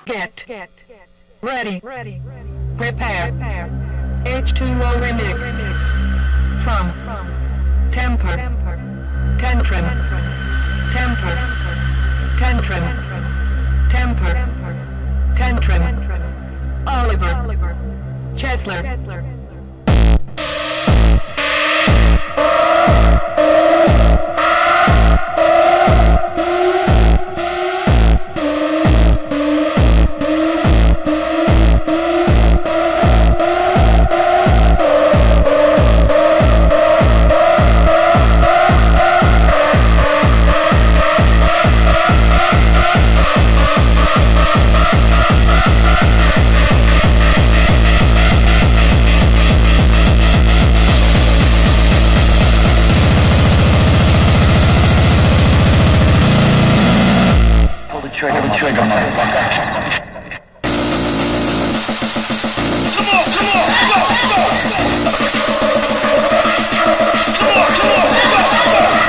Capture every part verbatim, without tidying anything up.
Get ready. Prepare. H two O remix from Temper. Tantrum. Temper. Tantrum. Temper. Tantrum. Oliver. Chesler. Trigger, the trigger, motherfucker. Come on, come on, go, go! Come on, come on, go, go!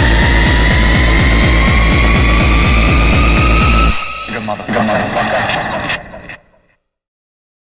Motherfucker.